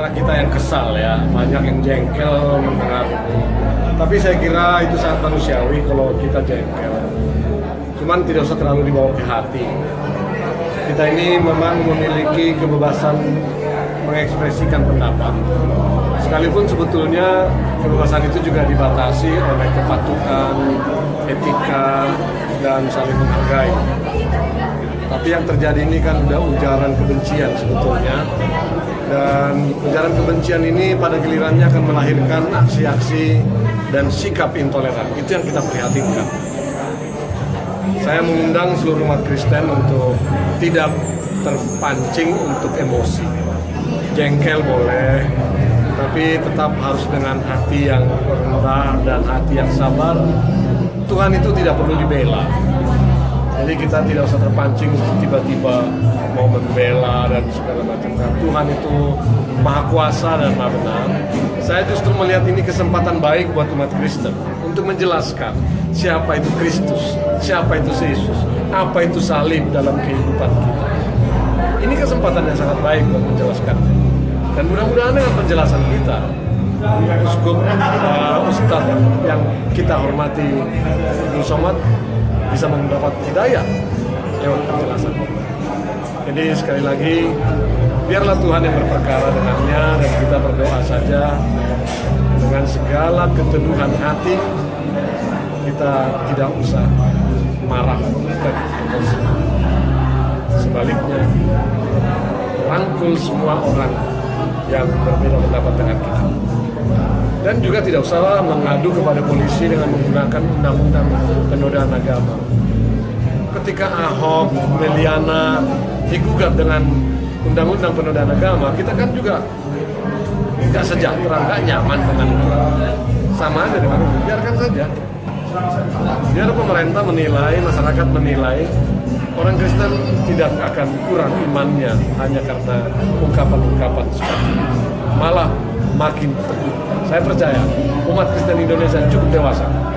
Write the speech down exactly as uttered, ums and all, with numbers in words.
Kita yang kesal ya, banyak yang jengkel mendengar ini. Tapi saya kira itu sangat manusiawi kalau kita jengkel. Cuman tidak usah terlalu dibawa ke hati. Kita ini memang memiliki kebebasan mengekspresikan pendapat. Sekalipun sebetulnya kebebasan itu juga dibatasi oleh kepatuhan, etika, dan saling menghargai. Tapi yang terjadi ini kan udah ujaran kebencian sebetulnya. Dan ujaran kebencian ini pada gilirannya akan melahirkan aksi-aksi dan sikap intoleran. Itu yang kita prihatinkan. Saya mengundang seluruh umat Kristen untuk tidak terpancing untuk emosi. Jengkel boleh, tapi tetap harus dengan hati yang rendah dan hati yang sabar. Tuhan itu tidak perlu dibela. Jadi kita tidak usah terpancing untuk tiba-tiba mau membela dan segala macam. Tuhan itu maha kuasa dan maha benar. Saya justru melihat ini kesempatan baik buat umat Kristen untuk menjelaskan siapa itu Kristus, siapa itu Yesus, apa itu salib dalam kehidupan kita. Ini kesempatan yang sangat baik buat menjelaskan. Dan mudah-mudahan dengan penjelasan kita, Uskup, uh, Ustadz yang kita hormati, Abdul Somad, bisa mendapat hidayah lewat penjelasan. Jadi sekali lagi, biarlah Tuhan yang berperkara dengannya dan kita berdoa saja dengan segala keteduhan hati. Kita tidak usah marah dan emosi. Sebaliknya, rangkul semua orang yang berbeda pendapat dengan kita. Dan juga tidak usah mengadu kepada polisi dengan menggunakan undang-undang penodaan agama. Ketika Ahok, Meliana digugat dengan undang-undang penodaan agama, kita kan juga nggak sejahtera, nggak nyaman dengan itu. Sama aja dengan itu, biarkan saja. Biar pemerintah menilai, masyarakat menilai, orang Kristen tidak akan kurang imannya hanya karena ungkapan-ungkapan seperti itu. Malah makin teguh. Saya percaya umat Kristen Indonesia cukup dewasa